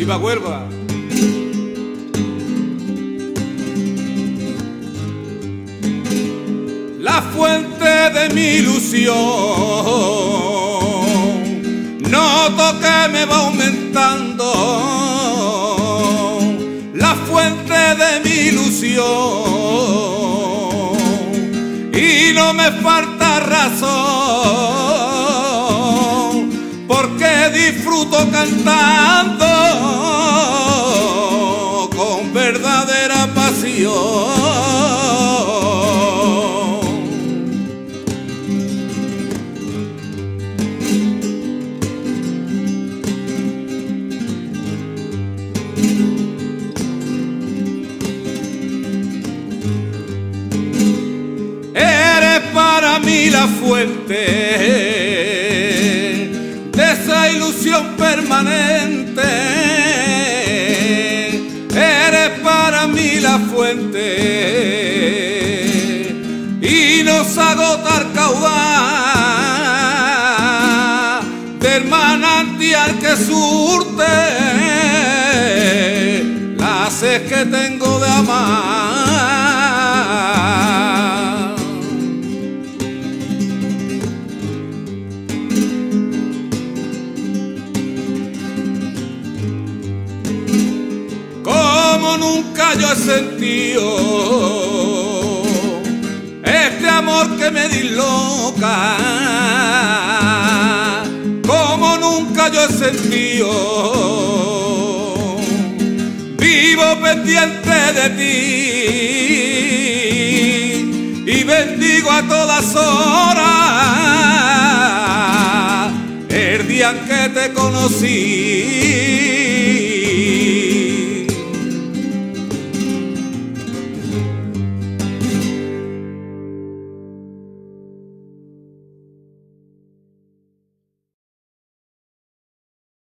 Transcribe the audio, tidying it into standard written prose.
¡Viva Huelva! La fuente de mi ilusión, noto que me va aumentando. La fuente de mi ilusión, y no me falta razón, porque disfruto cantando con verdadera pasión. Eres para mí la fuente de esa ilusión permanente. Eres para mí la fuente y nos agota el caudal del manantial que surte la sed que tengo de amar. Como nunca yo he sentido este amor que me disloca, como nunca yo he sentido, vivo pendiente de ti y bendigo a todas horas el día en que te conocí.